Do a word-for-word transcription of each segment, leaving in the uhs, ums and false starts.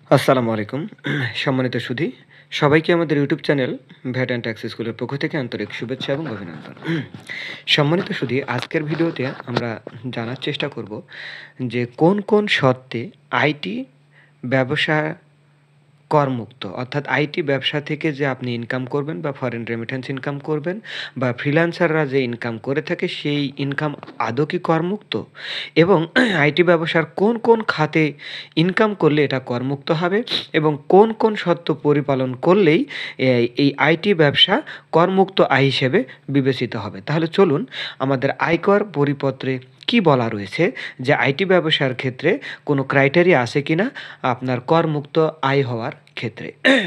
আসসালামু আলাইকুম। সম্মানিত সুধী, সবাইকে আমাদের YouTube channel VAT and tax স্কুলের পক্ষ থেকে আন্তরিক শুভেচ্ছা এবং অভিনন্দন। সম্মানিত সুধী, আজকের ভিডিওতে আমরা জানার চেষ্টা করব যে কোন কোন শর্তে আইটি ব্যবসা করমুক্ত, অর্থাৎ আইটি ব্যবসা থেকে যে আপনি ইনকাম করবেন বা ফরেন রেমিটেন্স ইনকাম করবেন বা ফ্রিল্যান্সাররা যে ইনকাম করে থাকে সেই ইনকাম আদৌ কি করমুক্ত, এবং আইটি ব্যবসার কোন কোন খাতে ইনকাম করলে এটা করমুক্ত হবে এবং কোন কোন শর্ত পরিপালন করলেই এই এই আইটি ব্যবসা করমুক্ত আয় হিসেবে বিবেচিত হবে। তাহলে চলুন আমাদের আয়কর পরিপত্রে কি বলা রয়েছে যে আইটি ব্যবসার ক্ষেত্রে কোনো ক্রাইটেরিয়া আছে কিনা আপনার করমুক্ত আয় হওয়ার ক্ষেত্রে।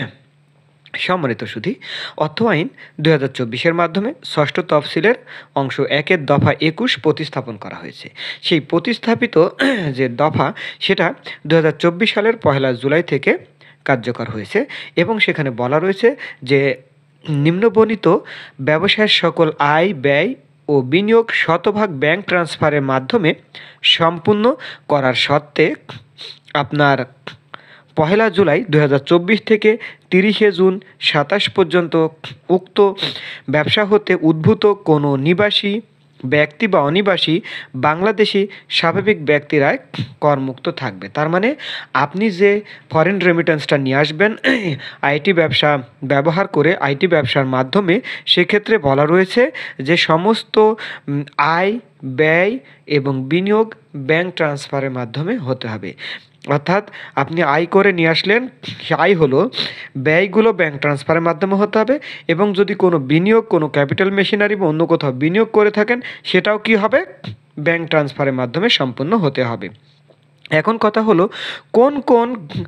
সম্মানিত সুধী, অর্থ আইন দুই হাজার চব্বিশের মাধ্যমে ষষ্ঠ তফসিলের অংশ একের দফা একুশ প্রতিস্থাপন করা হয়েছে। সেই প্রতিস্থাপিত যে দফা সেটা দু হাজার চব্বিশ সালের পহেলা জুলাই থেকে কার্যকর হয়েছে এবং সেখানে বলা রয়েছে যে নিম্নবর্ণিত ব্যবসায়ের সকল আয় ব্যয় ও বিনিয়োগ শতভাগ ব্যাংক ট্রান্সফারের মাধ্যমে সম্পূর্ণ করার শর্তে আপনার পহেলা জুলাই দু হাজার চব্বিশ থেকে তিরিশে জুন সাতাশ পর্যন্ত উক্ত ব্যবসা হতে উদ্ভূত কোনো নিবাসী ব্যক্তি বা অনিবাসী বাংলাদেশি স্বাভাবিক ব্যক্তিরা করমুক্ত থাকবে। তার মানে আপনি যে ফরেন রেমিটেন্সটা নিয়ে আসবেন আইটি ব্যবসা ব্যবহার করে আইটি ব্যবসার মাধ্যমে, সেক্ষেত্রে বলা রয়েছে যে সমস্ত আয় ব্যয় এবং বিনিয়োগ ব্যাংক ট্রান্সফারের মাধ্যমে হতে হবে। অর্থাৎ আপনি আয় করে নিয়ে আসলেন, আয় হলো ব্যয়গুলো ব্যাংক ট্রান্সফারের মাধ্যমে হতে হবে, এবং যদি কোনো বিনিয়োগ কোনো ক্যাপিটাল মেশিনারি বা অন্য কোথাও বিনিয়োগ করে থাকেন সেটাও কি হবে, ব্যাংক ট্রান্সফারের মাধ্যমে সম্পূর্ণ হতে হবে। এখন কথা হলো কোন কোন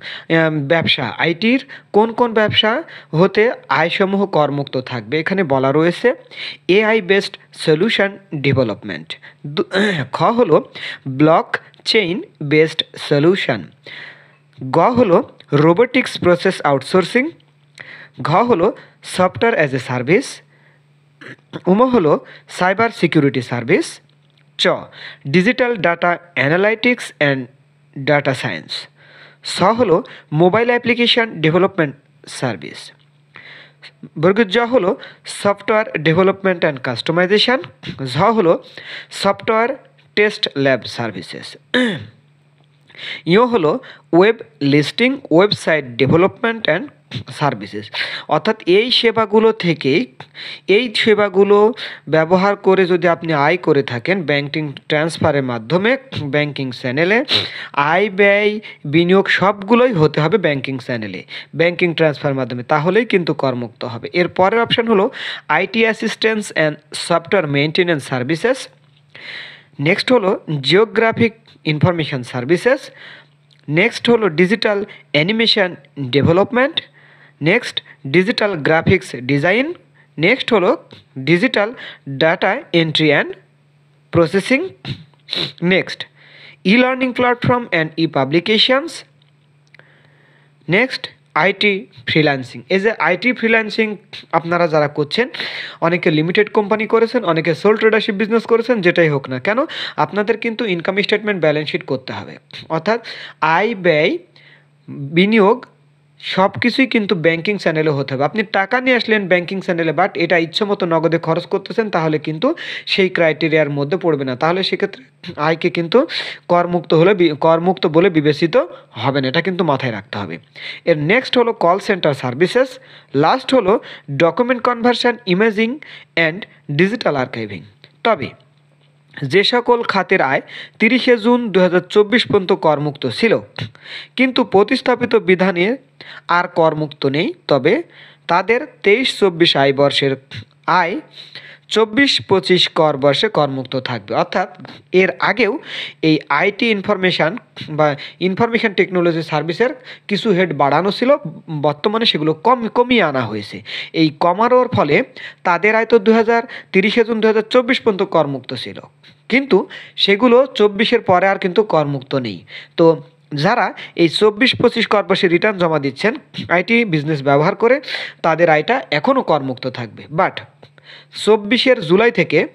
ব্যবসা আইটির কোন কোন ব্যবসা হতে আয়সমূহ করমুক্ত থাকবে। এখানে বলা রয়েছে এআই বেসড সলিউশন ডেভেলপমেন্ট। খ হলো ব্লক চেইন বেসড সলিউশন। গ হলো রোবোটিক্স প্রসেস আউটসোর্সিং। ঘ হলো সফটওয়্যার অ্যাজ এ সার্ভিস। উম হলো সাইবার সিকিউরিটি সার্ভিস। চ digital data analytics and data science. স হলো মোবাইল অ্যাপ্লিকেশন ডেভেলপমেন্ট সার্ভিস। বর্গ জ হলো সফটওয়্যার ডেভেলপমেন্ট অ্যান্ড কাস্টমাইজেশন। ঝ হলো সফটওয়্যার টেস্ট ল্যাব সার্ভিসেস। ইও হলো web listing website development and services. অর্থাৎ এই সেবাগুলো থেকেই এই সেবাগুলো ব্যবহার করে যদি আপনি আয় করে থাকেন ব্যাংকিং ট্রান্সফারের মাধ্যমে ব্যাংকিং চ্যানেলে, আয় ব্যয় বিনিয়োগ সবগুলোই হতে হবে ব্যাংকিং চ্যানেলে ব্যাংকিং ট্রান্সফারের মাধ্যমে, তাহলেই কিন্তু করমুক্ত হবে। এর পরের অপশান হলো IT assistance and software maintenance services. Next হলো জিওগ্রাফিক ইনফরমেশন সার্ভিসেস। নেক্সট হলো digital animation development. Next digital graphics design. Next হলো digital data entry and processing. Next e learning platform and e publications. Next IT freelancing. এই যে IT freelancing আপনারা যারা করছেন, অনেকে limited company করেছেন, অনেকে সোল ট্রেডারশিপ বিজনেস করেছেন, যেটাই হোক না কেন আপনাদের কিন্তু ইনকাম স্টেটমেন্ট ব্যালেন্স শিট করতে হবে। অর্থাৎ আয় ব্যয় বিনিয়োগ সব কিছুই কিন্তু ব্যাংকিং চ্যানেলে হতে হবে। আপনি টাকা নিয়ে আসলেন ব্যাংকিং চ্যানেলে, বাট এটা ইচ্ছে মতো নগদে খরচ করতেছেন, তাহলে কিন্তু সেই ক্রাইটেরিয়ার মধ্যে পড়বে না, তাহলে সেক্ষেত্রে আয়কে কিন্তু করমুক্ত হলে করমুক্ত বলে বিবেচিত হবে না, এটা কিন্তু মাথায় রাখতে হবে। এর নেক্সট হলো কল সেন্টার সার্ভিসেস। লাস্ট হলো document conversion imaging and digital archiving. তবে যে সকল খাতের আয় তিরিশে জুন দু হাজার চব্বিশ পর্যন্ত করমুক্ত ছিল কিন্তু প্রতিস্থাপিত বিধানে আর করমুক্ত নেই, তবে তাদের তেইশ চব্বিশ আয় বর্ষের আয় চব্বিশ পঁচিশ কর বর্ষে করমুক্ত থাকবে। অর্থাৎ এর আগেও এই আইটি ইনফরমেশান বা ইনফরমেশান টেকনোলজি সার্ভিসের কিছু হেড বাড়ানো ছিল, বর্তমানে সেগুলো কম কমিয়ে আনা হয়েছে। এই কমানোর ফলে তাদের আয় তো দু হাজার তিরিশে জুন দু হাজার চব্বিশ পর্যন্ত করমুক্ত ছিল, কিন্তু সেগুলো চব্বিশের পরে আর কিন্তু করমুক্ত নেই। তো যারা এই চব্বিশ পঁচিশ কর বর্ষে রিটার্ন জমা দিচ্ছেন আইটি বিজনেস ব্যবহার করে, তাদের আয়টা এখনও করমুক্ত থাকবে। বাট চব্বিশের জুলাই থেকে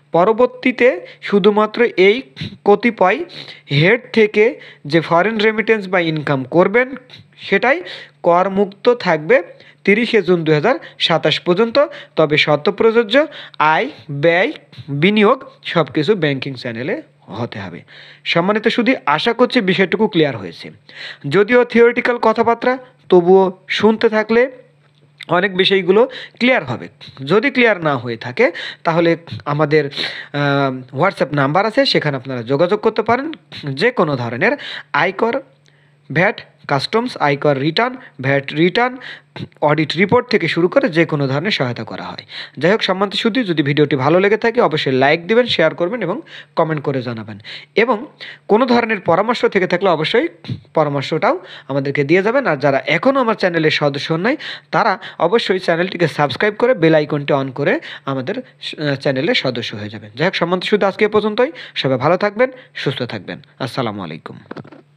পরবর্তীতে শুধুমাত্র এই কতিপয় হেড থেকে যে ফরেন রেমিটেন্স বা ইনকাম করবেন সেটাই করমুক্ত থাকবে তিরিশে জুন দু হাজার সাতাশ পর্যন্ত। তবে শর্ত প্রযোজ্য, আয় ব্যয় বিনিয়োগ সব কিছু ব্যাংকিং চ্যানেলে হতে হবে। সম্মানিত সুধী, আশা করছি বিষয়টুকু ক্লিয়ার হয়েছে। যদিও থিওরিটিক্যাল কথাবার্তা, তবুও শুনতে থাকলে অনেক বিষয়গুলো ক্লিয়ার হবে। যদি ক্লিয়ার না হয়ে থাকে তাহলে আমাদের হোয়াটসঅ্যাপ নাম্বার আছে, সেখানে আপনারা যোগাযোগ করতে পারেন। যে কোনো ধরনের আয়কর, ভ্যাট, কাস্টমস, আয়কর return, VAT return, audit report থেকে শুরু করে যে কোনো ধরনের সহায়তা করা হয়। যাই হোক সম্মানিত সুধী, যদি ভিডিওটি ভালো লেগে থাকে অবশ্যই লাইক দিবেন, শেয়ার করবেন এবং কমেন্ট করে জানাবেন। এবং কোনো ধরনের পরামর্শ থেকে থাকলে অবশ্যই পরামর্শটাও আমাদেরকে দিয়ে যাবেন। আর যারা এখনও আমার চ্যানেলের সদস্য নয় তারা অবশ্যই চ্যানেলটিকে সাবস্ক্রাইব করে বেল আইকনটি অন করে আমাদের চ্যানেলের সদস্য হয়ে যাবেন। যাই হোক সম্মানিত সুধী, আজকে এ পর্যন্তই। সবাই ভালো থাকবেন, সুস্থ থাকবেন। আসসালামু আলাইকুম।